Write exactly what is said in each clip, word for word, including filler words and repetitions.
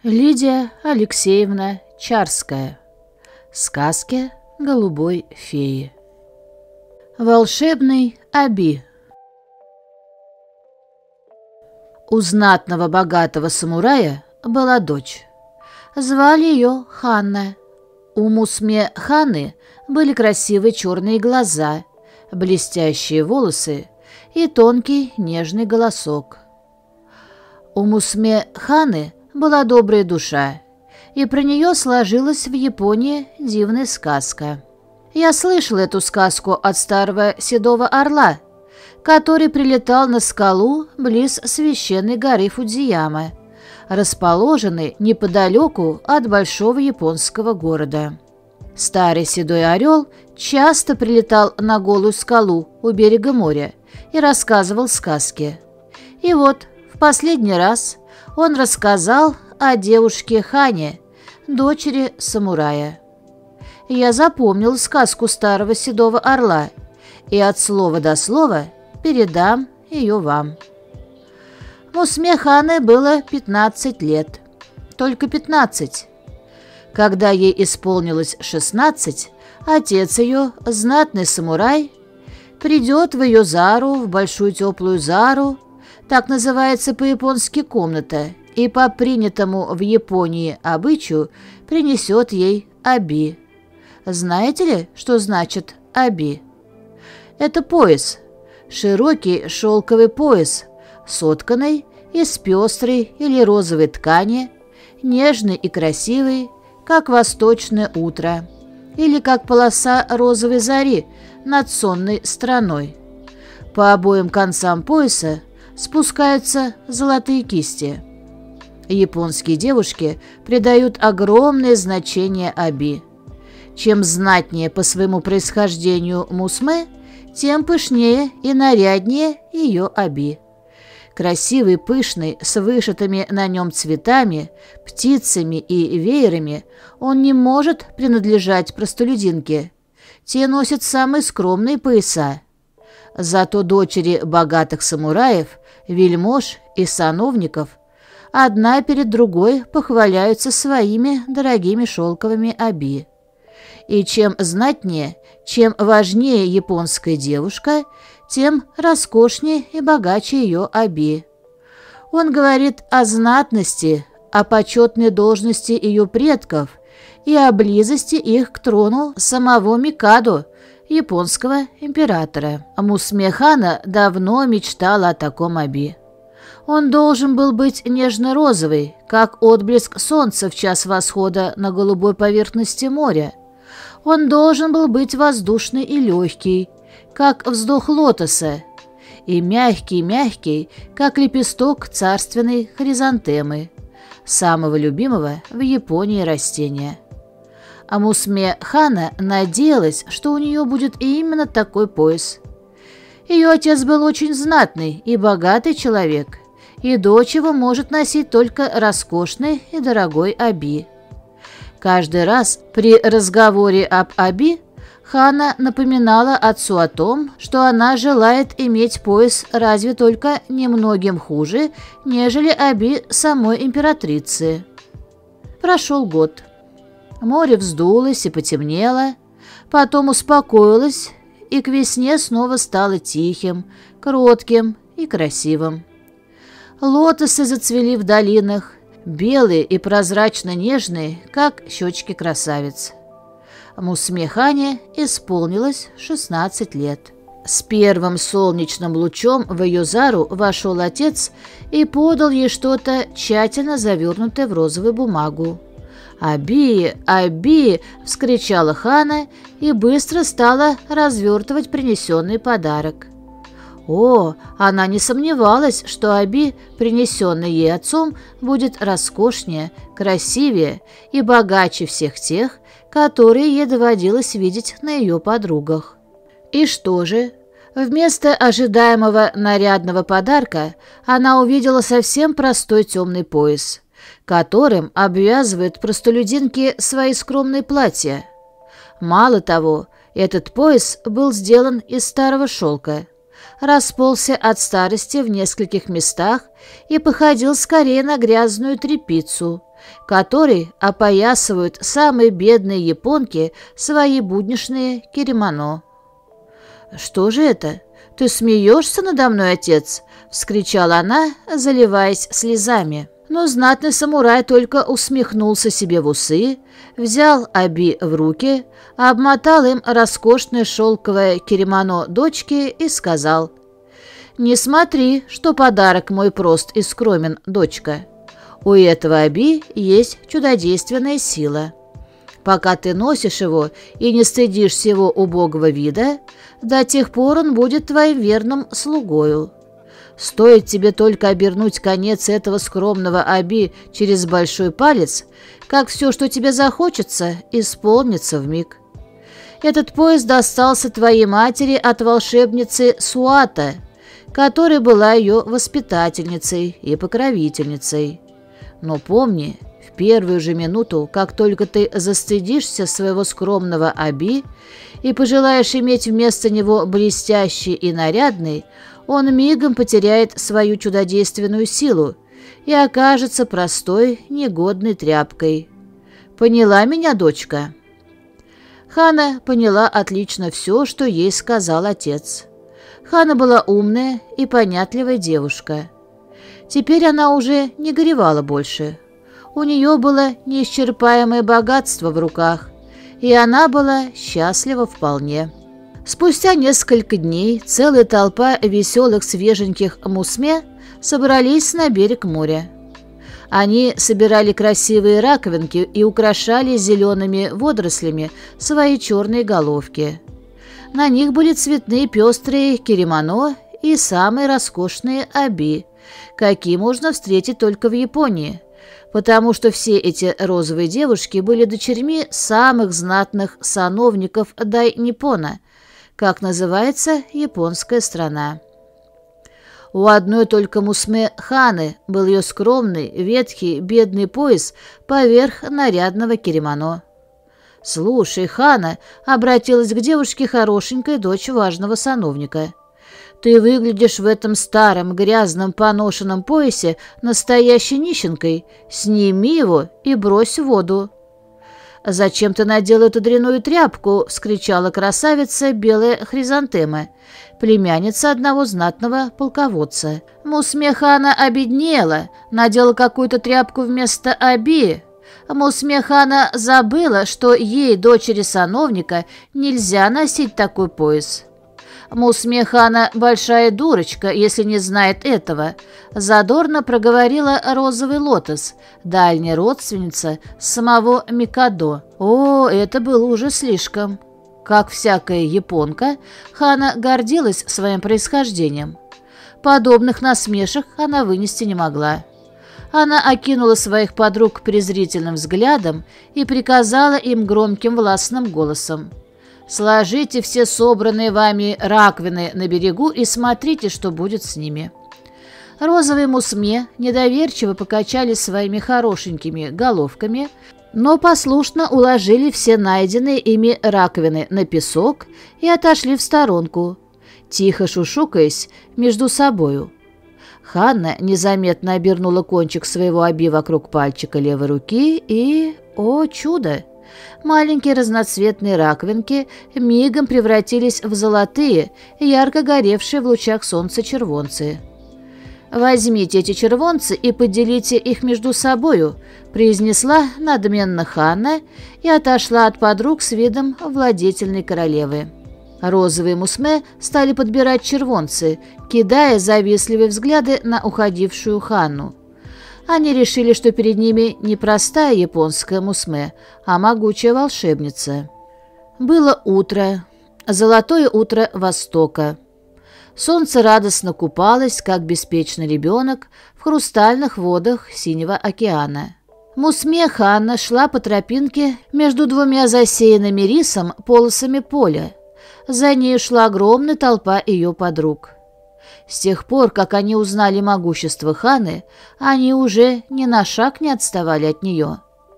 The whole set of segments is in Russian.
Лидия Алексеевна Чарская. Сказки голубой феи. Волшебный Аби. У знатного богатого самурая была дочь. Звали ее Ханна. У Мусме Ханы были красивые черные глаза, блестящие волосы и тонкий нежный голосок. У Мусме Ханы была добрая душа, и про нее сложилась в Японии дивная сказка. Я слышал эту сказку от старого седого орла, который прилетал на скалу близ священной горы Фудзияма, расположенной неподалеку от большого японского города. Старый седой орел часто прилетал на голую скалу у берега моря и рассказывал сказки. И вот в последний раз он рассказал о девушке Хане, дочери самурая. Я запомнил сказку старого седого орла и от слова до слова передам ее вам. Мусме Ханы было пятнадцать лет. Только пятнадцать. Когда ей исполнилось шестнадцать, отец ее, знатный самурай, придет в ее зару, в большую теплую зару, так называется по-японски комната, и по принятому в Японии обычаю принесет ей аби. Знаете ли, что значит аби? Это пояс, широкий шелковый пояс, сотканный из пестрой или розовой ткани, нежный и красивый, как восточное утро, или как полоса розовой зари над сонной страной. По обоим концам пояса спускаются золотые кисти. Японские девушки придают огромное значение аби. Чем знатнее по своему происхождению мусме, тем пышнее и наряднее ее аби. Красивый, пышный, с вышитыми на нем цветами, птицами и веерами, он не может принадлежать простолюдинке. Те носят самые скромные пояса. Зато дочери богатых самураев, вельмож и сановников одна перед другой похваляются своими дорогими шелковыми аби. И чем знатнее, чем важнее японская девушка, тем роскошнее и богаче ее аби. Он говорит о знатности, о почетной должности ее предков и о близости их к трону самого Микадо, японского императора. Мусме Хана давно мечтала о таком аби. Он должен был быть нежно-розовый, как отблеск солнца в час восхода на голубой поверхности моря. Он должен был быть воздушный и легкий, как вздох лотоса, и мягкий-мягкий, как лепесток царственной хризантемы, самого любимого в Японии растения. А Мусме Хана надеялась, что у нее будет именно такой пояс. Ее отец был очень знатный и богатый человек, и дочь его может носить только роскошный и дорогой аби. Каждый раз при разговоре об аби Хана напоминала отцу о том, что она желает иметь пояс разве только немногим хуже, нежели аби самой императрицы. Прошел год. Море вздулось и потемнело, потом успокоилось, и к весне снова стало тихим, кротким и красивым. Лотосы зацвели в долинах, белые и прозрачно-нежные, как щечки красавиц. Мусме Хане исполнилось шестнадцать лет. С первым солнечным лучом в ее зару вошел отец и подал ей что-то тщательно завернутое в розовую бумагу. «Аби! Аби!» — вскричала Хана и быстро стала развертывать принесенный подарок. О, она не сомневалась, что аби, принесенный ей отцом, будет роскошнее, красивее и богаче всех тех, которые ей доводилось видеть на ее подругах. И что же? Вместо ожидаемого нарядного подарка она увидела совсем простой темный пояс, которым обвязывают простолюдинки свои скромные платья. Мало того, этот пояс был сделан из старого шелка, расползся от старости в нескольких местах и походил скорее на грязную тряпицу, который опоясывают самые бедные японки свои будничные кимоно. «Что же это? Ты смеешься надо мной, отец?» — вскричала она, заливаясь слезами. Но знатный самурай только усмехнулся себе в усы, взял Аби в руки, обмотал им роскошное шелковое кимоно дочки и сказал: «Не смотри, что подарок мой прост и скромен, дочка. У этого Аби есть чудодейственная сила. Пока ты носишь его и не стыдишься его убогого вида, до тех пор он будет твоим верным слугою. Стоит тебе только обернуть конец этого скромного Аби через большой палец, как все, что тебе захочется, исполнится вмиг. Этот пояс достался твоей матери от волшебницы Суата, которая была ее воспитательницей и покровительницей. Но помни, в первую же минуту, как только ты застыдишься своего скромного Аби и пожелаешь иметь вместо него блестящий и нарядный, он мигом потеряет свою чудодейственную силу и окажется простой, негодной тряпкой. Поняла меня, дочка?» Хана поняла отлично все, что ей сказал отец. Хана была умная и понятливая девушка. Теперь она уже не горевала больше. У нее было неисчерпаемое богатство в руках, и она была счастлива вполне. Спустя несколько дней целая толпа веселых свеженьких мусме собрались на берег моря. Они собирали красивые раковинки и украшали зелеными водорослями свои черные головки. На них были цветные пестрые кимоно и самые роскошные аби, какие можно встретить только в Японии, потому что все эти розовые девушки были дочерьми самых знатных сановников Дай-Ниппона, как называется японская страна. У одной только Мусме Ханы был ее скромный, ветхий, бедный пояс поверх нарядного кимоно. «Слушай, Хана», — обратилась к девушке хорошенькая дочь важного сановника, «ты выглядишь в этом старом, грязном, поношенном поясе настоящей нищенкой. Сними его и брось в воду». «Зачем ты надела эту дрянную тряпку?» — вскричала красавица белая хризантема, племянница одного знатного полководца. Мусме Хана обеднела, надела какую-то тряпку вместо аби. Мусме Хана забыла, что ей, дочери сановника, нельзя носить такой пояс. Мусме Хана большая дурочка, если не знает этого, задорно проговорила розовый лотос, дальняя родственница самого Микадо. О, это было уже слишком. Как всякая японка, Хана гордилась своим происхождением. Подобных насмешек она вынести не могла. Она окинула своих подруг презрительным взглядом и приказала им громким властным голосом: «Сложите все собранные вами раковины на берегу и смотрите, что будет с ними». Розовые мусме недоверчиво покачали своими хорошенькими головками, но послушно уложили все найденные ими раковины на песок и отошли в сторонку, тихо шушукаясь между собою. Ханна незаметно обернула кончик своего аби вокруг пальчика левой руки и, о чудо, маленькие разноцветные раковинки мигом превратились в золотые, ярко горевшие в лучах солнца червонцы. «Возьмите эти червонцы и поделите их между собою», — произнесла надменно Ханна и отошла от подруг с видом владетельной королевы. Розовые мусме стали подбирать червонцы, кидая завистливые взгляды на уходившую Ханну. Они решили, что перед ними не простая японская мусме, а могучая волшебница. Было утро, золотое утро Востока. Солнце радостно купалось, как беспечный ребенок, в хрустальных водах Синего океана. Мусме Ханна шла по тропинке между двумя засеянными рисом полосами поля. За ней шла огромная толпа ее подруг. С тех пор, как они узнали могущество Ханы, они уже ни на шаг не отставали от нее.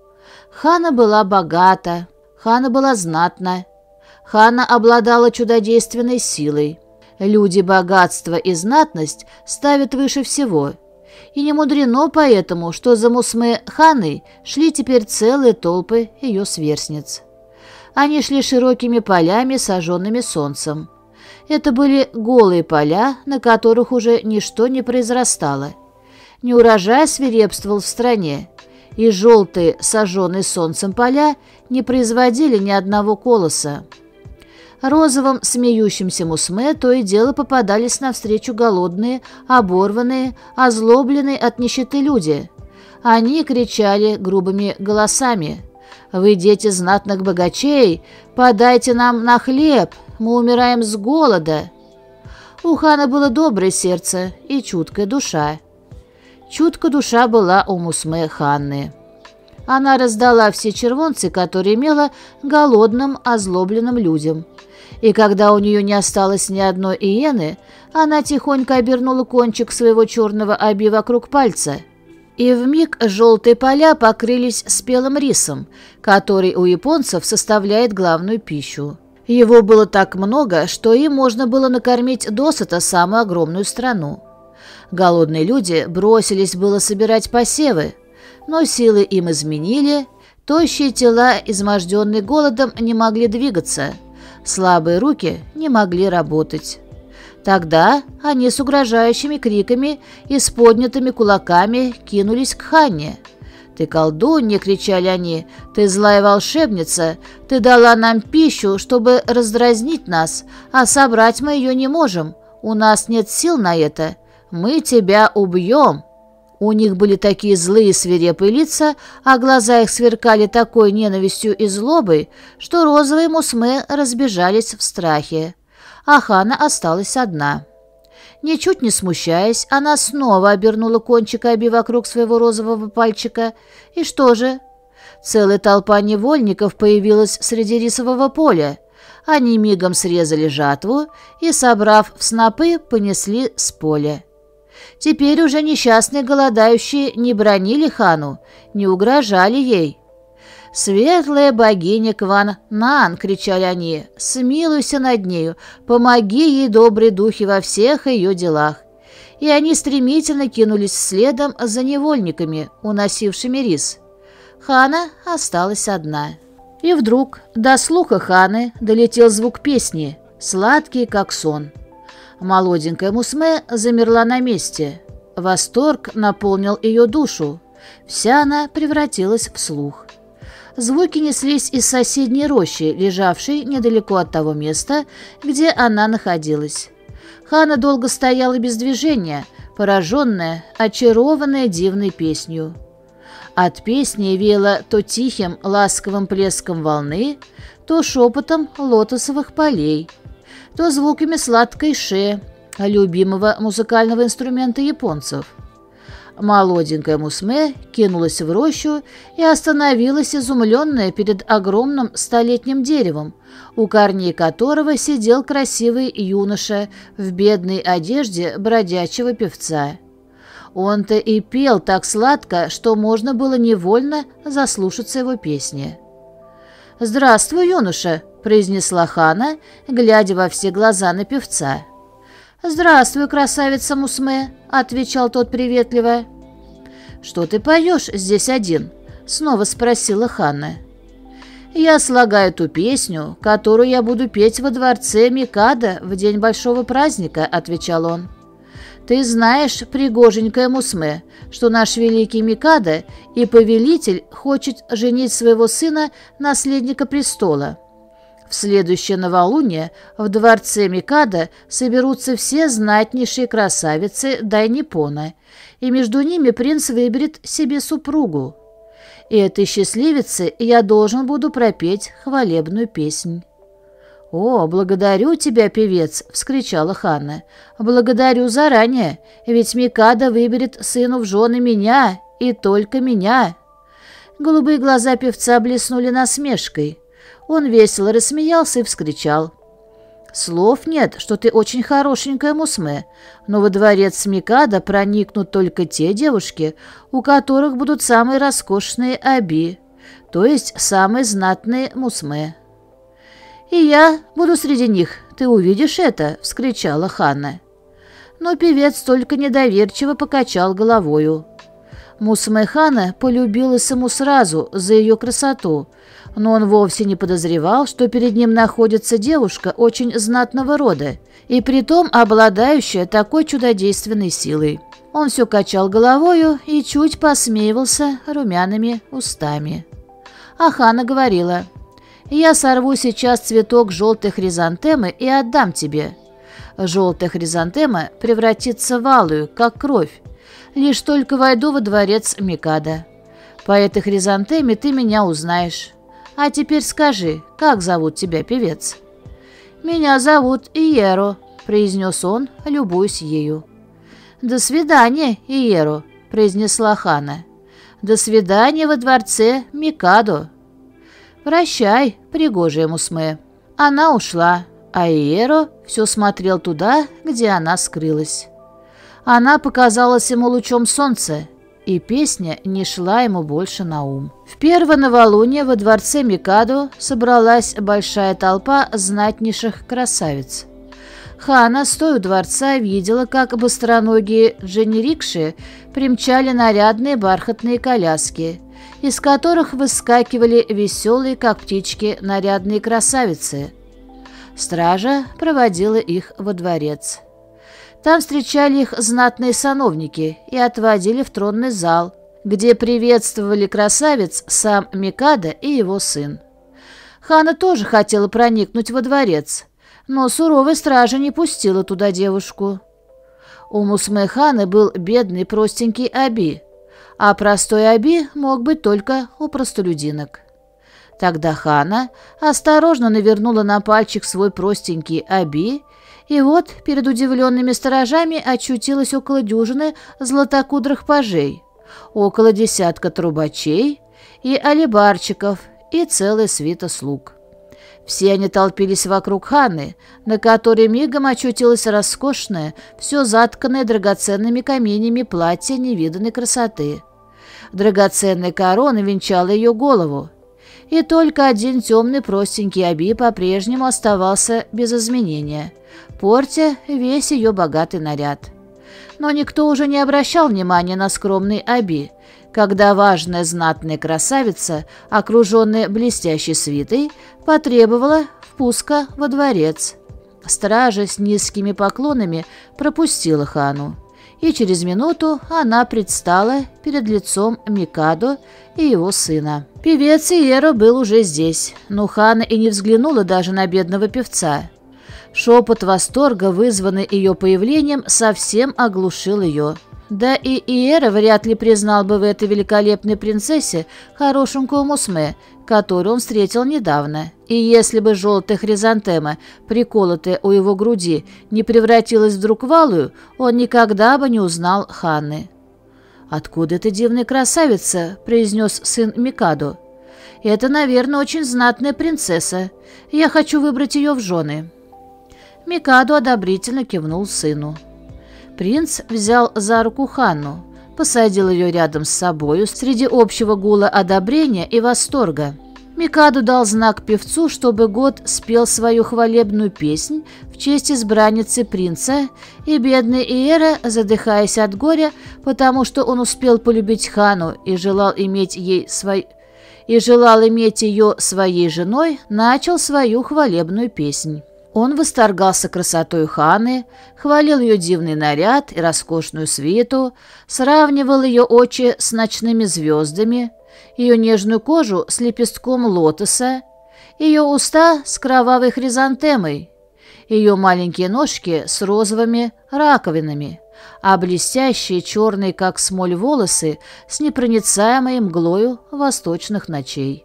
Хана была богата, Хана была знатна, Хана обладала чудодейственной силой. Люди богатство и знатность ставят выше всего, И не мудрено поэтому, что за Мусме Ханой шли теперь целые толпы ее сверстниц. Они шли широкими полями, сожженными солнцем. Это были голые поля, на которых уже ничто не произрастало. Неурожай свирепствовал в стране, и желтые, сожженные солнцем поля не производили ни одного колоса. Розовым смеющимся Мусме то и дело попадались навстречу голодные, оборванные, озлобленные от нищеты люди. Они кричали грубыми голосами: «Вы, дети знатных богачей, подайте нам на хлеб, мы умираем с голода». У хана было доброе сердце и чуткая душа. Чуткая душа была у Мусме Ханны. Она раздала все червонцы, которые имела, голодным, озлобленным людям. И когда у нее не осталось ни одной иены, она тихонько обернула кончик своего черного оби вокруг пальца. И вмиг желтые поля покрылись спелым рисом, который у японцев составляет главную пищу. Его было так много, что им можно было накормить досыта самую огромную страну. Голодные люди бросились было собирать посевы, но силы им изменили, тощие тела, изможденные голодом, не могли двигаться, слабые руки не могли работать. Тогда они с угрожающими криками и с поднятыми кулаками кинулись к Ханне. «Ты колдунья!» — кричали они. «Ты злая волшебница! Ты дала нам пищу, чтобы раздразнить нас, а собрать мы ее не можем. У нас нет сил на это. Мы тебя убьем!» У них были такие злые свирепые лица, а глаза их сверкали такой ненавистью и злобой, что розовые Мусме разбежались в страхе. А Хана осталась одна. Ничуть не смущаясь, она снова обернула кончик оби вокруг своего розового пальчика. И что же? Целая толпа невольников появилась среди рисового поля. Они мигом срезали жатву и, собрав в снопы, понесли с поля. Теперь уже несчастные голодающие не бранили Хану, не угрожали ей. «Светлая богиня Кван-Нан!» — кричали они. «Смилуйся над нею, помоги ей, добрые духи, во всех ее делах». И они стремительно кинулись следом за невольниками, уносившими рис. Хана осталась одна. И вдруг до слуха Ханы долетел звук песни, сладкий, как сон. Молоденькая Мусме замерла на месте. Восторг наполнил ее душу. Вся она превратилась в слух. Звуки неслись из соседней рощи, лежавшей недалеко от того места, где она находилась. Хана долго стояла без движения, пораженная, очарованная дивной песнью. От песни веяло то тихим, ласковым плеском волны, то шепотом лотосовых полей, то звуками сладкой ше, любимого музыкального инструмента японцев. Молоденькая Мусме кинулась в рощу и остановилась изумленная перед огромным столетним деревом, у корней которого сидел красивый юноша в бедной одежде бродячего певца. Он-то и пел так сладко, что можно было невольно заслушаться его песни. «Здравствуй, юноша!» — произнесла Хана, глядя во все глаза на певца. «Здравствуй, красавица Мусме!» — отвечал тот приветливо. «Что ты поешь здесь один?» — снова спросила Хана. «Я слагаю ту песню, которую я буду петь во дворце Микадо в день большого праздника», — отвечал он. «Ты знаешь, пригоженькая Мусме, что наш великий Микадо и повелитель хочет женить своего сына, наследника престола. В следующее новолуние в дворце Микадо соберутся все знатнейшие красавицы Дайнипона, и между ними принц выберет себе супругу. И этой счастливице я должен буду пропеть хвалебную песнь». «О, благодарю тебя, певец!» — вскричала Ханна. «Благодарю заранее, ведь Микадо выберет сыну в жены меня, и только меня». Голубые глаза певца блеснули насмешкой. Он весело рассмеялся и вскричал: «Слов нет, что ты очень хорошенькая Мусме, но во дворец Микадо проникнут только те девушки, у которых будут самые роскошные оби, то есть самые знатные Мусме». «И я буду среди них, ты увидишь это!» — вскричала Ханна. Но певец только недоверчиво покачал головою. Мусме Хана полюбилась ему сразу за ее красоту, но он вовсе не подозревал, что перед ним находится девушка очень знатного рода, и притом обладающая такой чудодейственной силой. Он все качал головою и чуть посмеивался румяными устами. А Хана говорила: «Я сорву сейчас цветок желтой хризантемы и отдам тебе. Желтая хризантема превратится в алую, как кровь, лишь только войду во дворец Микадо. По этой хризантеме ты меня узнаешь. А теперь скажи, как зовут тебя, певец?» «Меня зовут Иеро», — произнес он, любуясь ею. «До свидания, Иеро», — произнесла Хана. «До свидания во дворце Микадо». «Прощай, пригожая Мусме». Она ушла, а Иеро все смотрел туда, где она скрылась. Она показалась ему лучом солнца, и песня не шла ему больше на ум. В первое новолуние во дворце Микадо собралась большая толпа знатнейших красавиц. Хана, стоя у дворца, видела, как быстроногие дженерикши примчали нарядные бархатные коляски, из которых выскакивали веселые, как птички, нарядные красавицы. Стража проводила их во дворец. Там встречали их знатные сановники и отводили в тронный зал, где приветствовали красавиц сам Микадо и его сын. Хана тоже хотела проникнуть во дворец, но суровая стража не пустила туда девушку. У Мусме Ханы был бедный простенький Аби, а простой Аби мог быть только у простолюдинок. Тогда Хана осторожно навернула на пальчик свой простенький Аби, и вот перед удивленными сторожами очутилась около дюжины златокудрых пажей, около десятка трубачей и алебарчиков и целая свита слуг. Все они толпились вокруг Ханы, на которой мигом очутилось роскошное, все затканное драгоценными каменями платье невиданной красоты. Драгоценная корона венчала ее голову, и только один темный простенький Аби по-прежнему оставался без изменения, портя весь ее богатый наряд. Но никто уже не обращал внимания на скромный Аби, когда важная знатная красавица, окруженная блестящей свитой, потребовала впуска во дворец. Стража с низкими поклонами пропустила Хану, и через минуту она предстала перед лицом Микадо и его сына. Певец Иеро был уже здесь, но Хана и не взглянула даже на бедного певца. Шепот восторга, вызванный ее появлением, совсем оглушил ее. Да и Иеро вряд ли признал бы в этой великолепной принцессе хорошенькую Мусме, которую он встретил недавно. И если бы желтая хризантема, приколотая у его груди, не превратилась вдруг в алую, он никогда бы не узнал Ханны. «Откуда эта дивная красавица?» – произнес сын Микадо. «Это, наверное, очень знатная принцесса. Я хочу выбрать ее в жены». Микадо одобрительно кивнул сыну. Принц взял за руку Ханну, посадил ее рядом с собою среди общего гула одобрения и восторга. Микадо дал знак певцу, чтобы год спел свою хвалебную песнь в честь избранницы принца, и бедный Иеро, задыхаясь от горя, потому что он успел полюбить Хану и желал иметь ей свой... и желал иметь ее своей женой, начал свою хвалебную песнь. Он восторгался красотой Ханы, хвалил ее дивный наряд и роскошную свиту, сравнивал ее очи с ночными звездами, ее нежную кожу с лепестком лотоса, ее уста с кровавой хризантемой, ее маленькие ножки с розовыми раковинами, а блестящие черные, как смоль, волосы с непроницаемой мглою восточных ночей.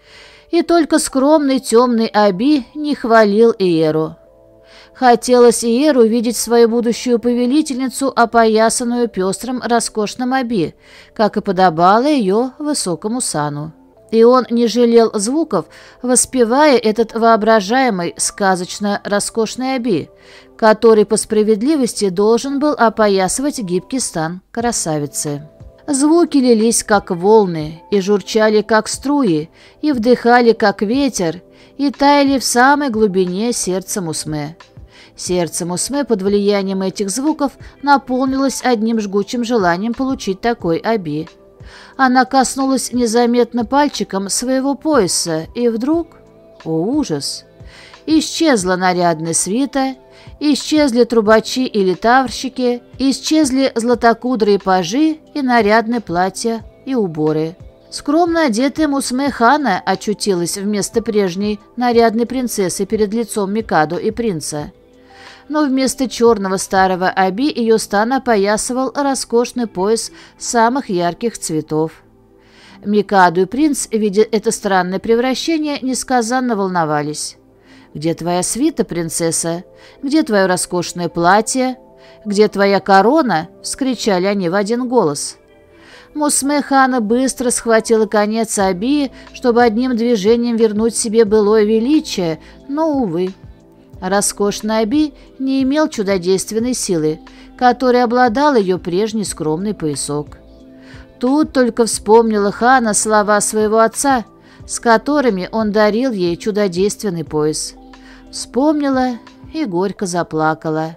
И только скромный темный Аби не хвалил Иеру. Хотелось Иеру видеть свою будущую повелительницу, опоясанную пестрым роскошным Аби, как и подобало ее высокому сану. И он не жалел звуков, воспевая этот воображаемый сказочно роскошный Аби, который по справедливости должен был опоясывать гибкий стан красавицы. Звуки лились, как волны, и журчали, как струи, и вдыхали, как ветер, и таяли в самой глубине сердца Мусме. Сердце Мусме под влиянием этих звуков наполнилось одним жгучим желанием получить такой Аби. Она коснулась незаметно пальчиком своего пояса, и вдруг, о ужас, исчезла нарядная свита, исчезли трубачи или таврщики, исчезли златокудрые пажи и нарядные платья и уборы. Скромно одетая Мусме Хана очутилась вместо прежней нарядной принцессы перед лицом Микадо и принца. Но вместо черного старого Аби ее стан опоясывал роскошный пояс самых ярких цветов. Микадо и принц, видя это странное превращение, несказанно волновались. «Где твоя свита, принцесса? Где твое роскошное платье? Где твоя корона?» — вскричали они в один голос. Мусме Хана быстро схватила конец Аби, чтобы одним движением вернуть себе былое величие, но, увы. Роскошный Аби не имел чудодейственной силы, которой обладал ее прежний скромный поясок. Тут только вспомнила Хана слова своего отца, с которыми он дарил ей чудодейственный пояс. Вспомнила и горько заплакала.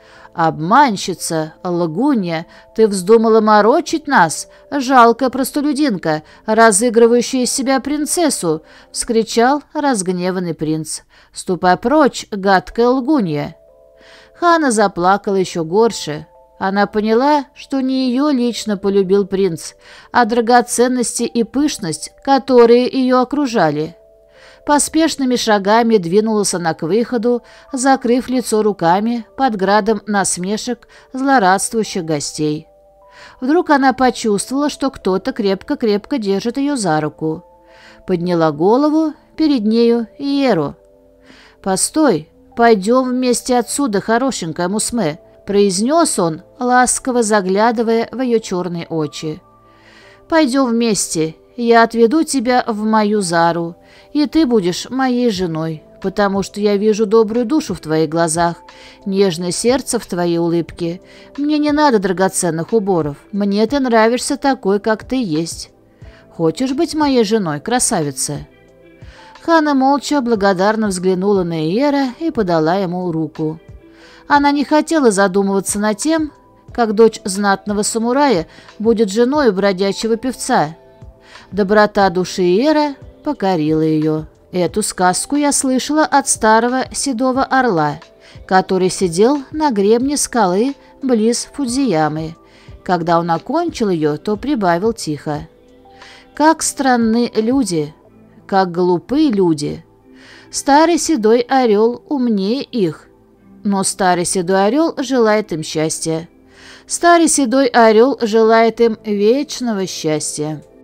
«Обманщица, лгунья, ты вздумала морочить нас, жалкая простолюдинка, разыгрывающая из себя принцессу!» — вскричал разгневанный принц. «Ступай прочь, гадкая лгунья!» Хана заплакала еще горше. Она поняла, что не ее лично полюбил принц, а драгоценности и пышность, которые ее окружали. Поспешными шагами двинулась она к выходу, закрыв лицо руками под градом насмешек злорадствующих гостей. Вдруг она почувствовала, что кто-то крепко-крепко держит ее за руку. Подняла голову, перед нею Иеру. «Постой, пойдем вместе отсюда, хорошенькая Мусме», — произнес он, ласково заглядывая в ее черные очи. «Пойдем вместе. Я отведу тебя в мою Зару, и ты будешь моей женой, потому что я вижу добрую душу в твоих глазах, нежное сердце в твоей улыбке. Мне не надо драгоценных уборов, мне ты нравишься такой, как ты есть. Хочешь быть моей женой, красавица?» Хана молча благодарно взглянула на Иера и подала ему руку. Она не хотела задумываться над тем, как дочь знатного самурая будет женой бродячего певца. Доброта души Иера покорила ее. Эту сказку я слышала от старого седого орла, который сидел на гребне скалы близ Фудзиямы. Когда он окончил ее, то прибавил тихо: «Как странны люди, как глупы люди. Старый седой орел умнее их, но старый седой орел желает им счастья. Старый седой орел желает им вечного счастья».